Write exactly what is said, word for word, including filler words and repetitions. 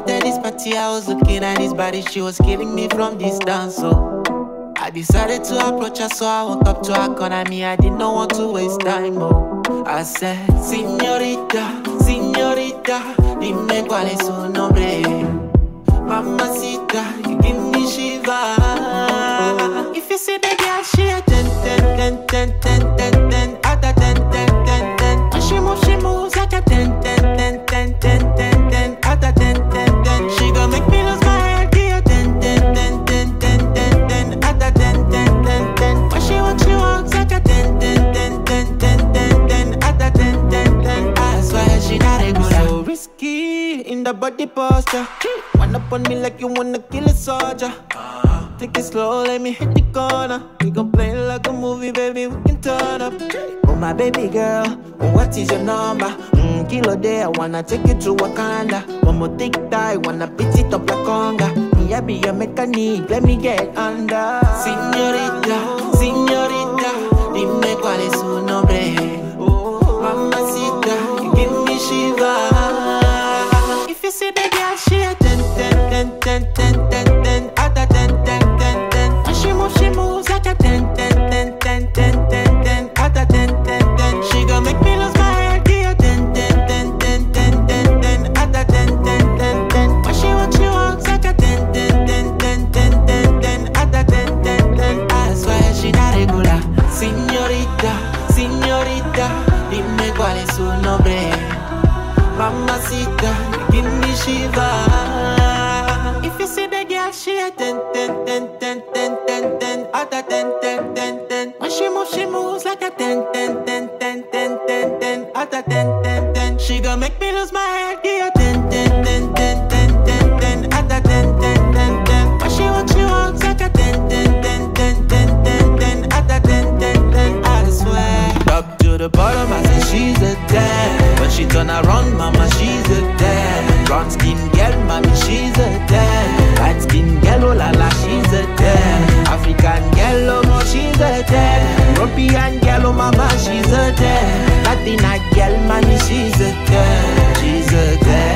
entered this party, I was looking at his body. She was killing me from distance, so I decided to approach her. So I walked up to her corner. Me, I did not want to waste time, oh. I said, Señorita, señorita, dime cuál es su nombre. Mamacita, you give me shiva. If you see the girl, she a ten, ten, ten, ten, ten, ten, ten, out of ten, ten, ten, ten. When she moves, she moves like a ten, ten, ten, ten, ten, ten, ten, out of ten, ten, ten. She gon' make me lose my head, yeah, ten, ten, ten, ten, ten, ten, ten, out of ten, ten, ten, ten. When she walks, she walks like a ten, ten, ten, ten, ten, ten, ten, out of ten, ten, ten. I swear she not regular. So risky in the body posture. Run up on me like you wanna kill a soldier. Take it slow, let me hit the corner. We gon' play it like a movie, baby, we can turn up. Oh my baby girl, what is your number? Mm, kilo day, I wanna take you to Wakanda. One more thick tie, wanna beat it up like conga. Me, I be your mechanic, let me get under. Señorita, señorita, dime cuál es su nombre. Mamacita, you give me shiva. If you see the girl, she a ten, ten, ten, ten, ten, ten, ten, out of ten, ten, ten, ten. When she moves, she moves like a ten, ten, ten, ten, ten, ten, ten, out of ten, ten, ten. She gon' make me lose my head, yeah, ten, ten, ten, ten, ten, ten, ten, out of ten, ten, ten, ten. When she walks, she walks like a ten, ten, ten, ten, ten, ten, ten, out of ten, ten, ten. I swear she not regular. Señorita, señorita, dime cuál es su nombre. Mamacita, give me shiva. If you see the girl, she a ten, ten, ten, ten, ten, ten, ten, out of ten, ten, ten, ten. When she moves, she moves like a ten, ten, ten, ten, ten, ten, ten, out of ten, ten, ten. She gon' make me lose my head, yeah, ten, ten, ten, ten, ten, ten, ten, out of ten, ten, ten, ten. When she walks, she walks like a ten, ten, ten, ten, ten, ten, ten, out of ten, ten, ten. I swear. Up to the bottom, I say she's a ten. When she turn around, mama, she's a ten. Brown skin girl, mommy, she's a ten. Light skin girl, oh la la, she's a ten. African girl, oh no, she's a ten. European girl, oh mama, she's a ten. Latina girl, mommy, she's a ten. She's a ten.